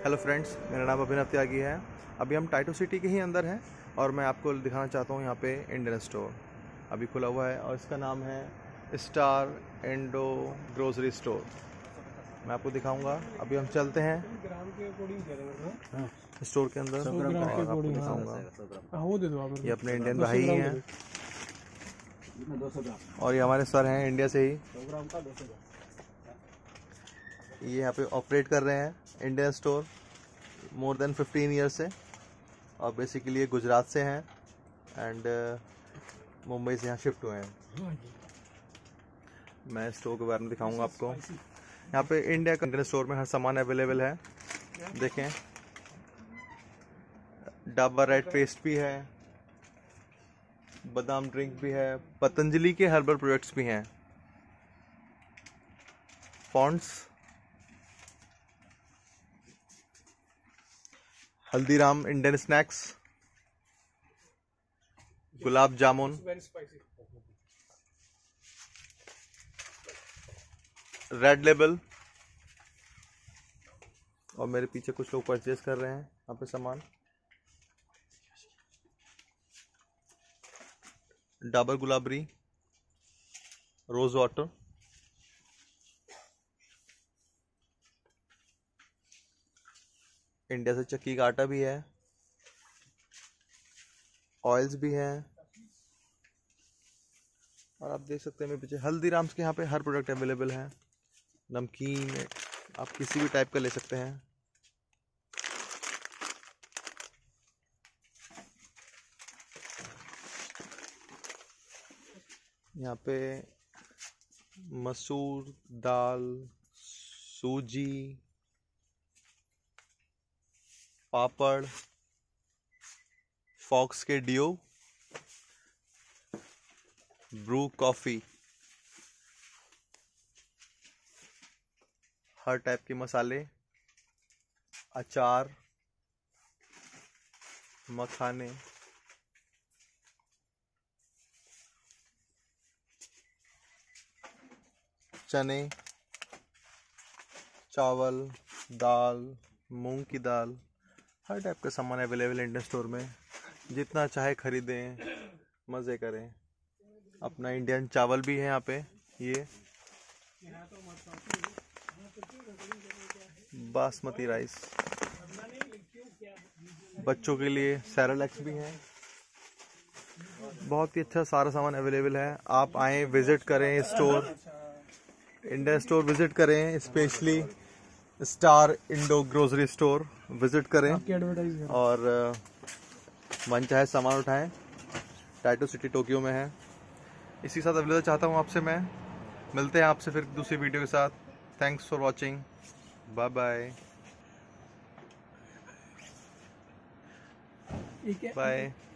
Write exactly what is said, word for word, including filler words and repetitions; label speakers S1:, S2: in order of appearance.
S1: Hello friends, मेरा नाम अभिनव त्यागी है। अभी हम टाइटो सिटी के ही अंदर हैं और मैं आपको दिखाना चाहता हूँ यहाँ पे इंडियन स्टोर अभी खुला हुआ है और इसका नाम है स्टार इंडो ग्रोसरी स्टोर। मैं आपको दिखाऊंगा। अभी हम चलते हैं स्टोर के अंदर और आपको दिखाऊंगा। ये अपने इंडियन भाई ही हैं और ये हमारे सर हैं इंडिया से ही। ये यहाँ पे ऑपरेट कर रहे हैं Indian store more than fifteen years से और बेसिकली ये गुजरात से हैं एंड मुंबई से यहाँ शिफ्ट हुए हैं। मैं स्टोर के बारे में दिखाऊंगा आपको। यहाँ पे इंडिया का इंडियन स्टोर में हर सामान अवेलेबल है। देखें, डाबर रेड पेस्ट भी है, बादाम ड्रिंक भी है, पतंजलि के हर्बल प्रोडक्ट्स भी हैं, Pond's, Haldiram Indian snacks, gulab jamun, red label और मेरे पीछे कुछ लोग परचेज कर रहे हैं यहाँ पे सामान। Dabur Gulabari, rose water, India से चक्की का आटा भी है, ऑयल्स भी हैं और आप देख सकते हैं मेरे पीछे हल्दीराम्स के यहाँ पे हर प्रोडक्ट अवेलेबल है। नमकीन आप किसी भी टाइप का ले सकते हैं। यहाँ पे मसूर दाल, सूजी, पापड़, फॉक्स के डियो, ब्रू कॉफी, हर टाइप के मसाले, अचार, मखाने, चने, चावल, दाल, मूंग की दाल, हर टाइप का सामान अवेलेबल है इंडियन स्टोर में। जितना चाहे खरीदें, मज़े करें। अपना इंडियन चावल भी है यहाँ पे। ये बासमती राइस, बच्चों के लिए सेरेलैक्स भी है। बहुत ही अच्छा सारा सामान अवेलेबल है। आप आएँ, विजिट करें स्टोर, इंडियन स्टोर विजिट करें, specially star Indo grocery store visit करें और मन चाहे सामान उठाएं। टाइटो सिटी टोक्यो में है। इसी के साथ अवेलेबल चाहता हूँ आपसे मैं। मिलते हैं आपसे फिर दूसरी वीडियो के साथ। Thanks for watching. Bye bye bye.